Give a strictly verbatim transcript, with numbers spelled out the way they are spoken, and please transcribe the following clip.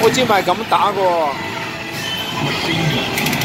我之前咪係咁打過。